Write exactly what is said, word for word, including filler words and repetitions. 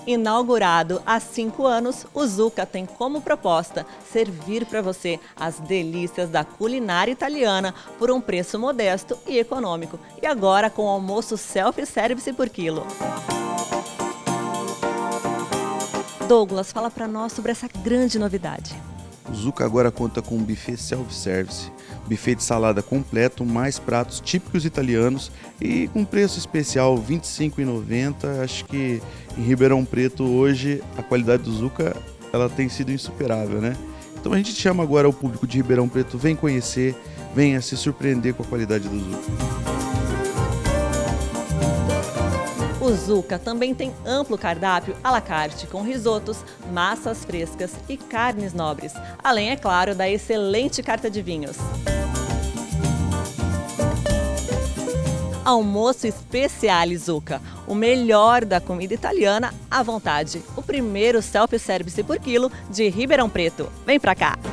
Inaugurado há cinco anos, o Zucca tem como proposta servir para você as delícias da culinária italiana por um preço modesto e econômico. E agora com almoço self-service por quilo. Douglas, fala para nós sobre essa grande novidade. O Zucca agora conta com um buffet self-service, buffet de salada completo, mais pratos típicos italianos e com preço especial vinte e cinco reais e noventa centavos. Acho que em Ribeirão Preto hoje a qualidade do Zucca ela tem sido insuperável, né? Então a gente chama agora o público de Ribeirão Preto, vem conhecer, venha se surpreender com a qualidade do Zucca. O Zucca também tem amplo cardápio à la carte, com risotos, massas frescas e carnes nobres, além, é claro, da excelente carta de vinhos. Almoço Speciale Zucca, o melhor da comida italiana à vontade. O primeiro self-service por quilo de Ribeirão Preto. Vem pra cá!